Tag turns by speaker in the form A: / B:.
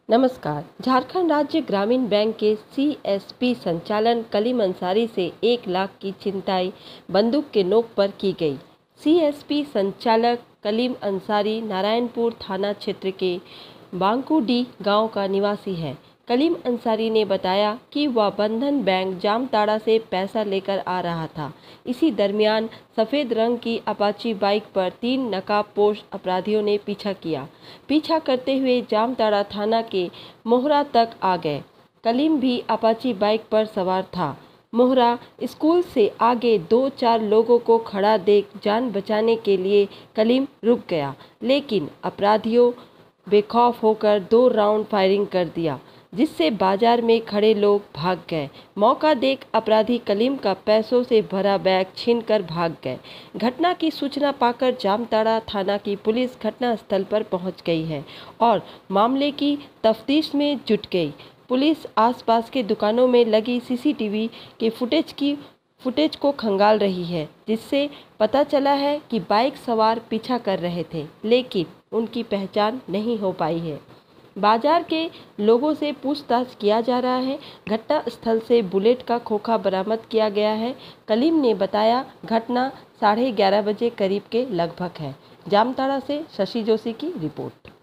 A: नमस्कार। झारखंड राज्य ग्रामीण बैंक के सीएसपी संचालन कलीम अंसारी से 1 लाख की छिनताई बंदूक के नोक पर की गई। सीएसपी संचालक कलीम अंसारी नारायणपुर थाना क्षेत्र के बांकुडी गांव का निवासी है। कलीम अंसारी ने बताया कि वह बंधन बैंक जामताड़ा से पैसा लेकर आ रहा था। इसी दरमियान सफ़ेद रंग की अपाची बाइक पर 3 नकाबपोश अपराधियों ने पीछा किया। पीछा करते हुए जामताड़ा थाना के मोहरा तक आ गए। कलीम भी अपाची बाइक पर सवार था। मोहरा स्कूल से आगे 2-4 लोगों को खड़ा देख जान बचाने के लिए कलीम रुक गया, लेकिन अपराधियों बेखौफ होकर 2 राउंड फायरिंग कर दिया, जिससे बाजार में खड़े लोग भाग गए। मौका देख अपराधी कलीम का पैसों से भरा बैग छीनकर भाग गए। घटना की सूचना पाकर जामताड़ा थाना की पुलिस घटनास्थल पर पहुंच गई है और मामले की तफ्तीश में जुट गई। पुलिस आसपास के दुकानों में लगी सीसीटीवी के फुटेज को खंगाल रही है, जिससे पता चला है कि बाइक सवार पीछा कर रहे थे, लेकिन उनकी पहचान नहीं हो पाई है। बाजार के लोगों से पूछताछ किया जा रहा है। घटना स्थल से बुलेट का खोखा बरामद किया गया है। कलीम ने बताया, घटना 11:30 बजे करीब के लगभग है। जामताड़ा से शशि जोशी की रिपोर्ट।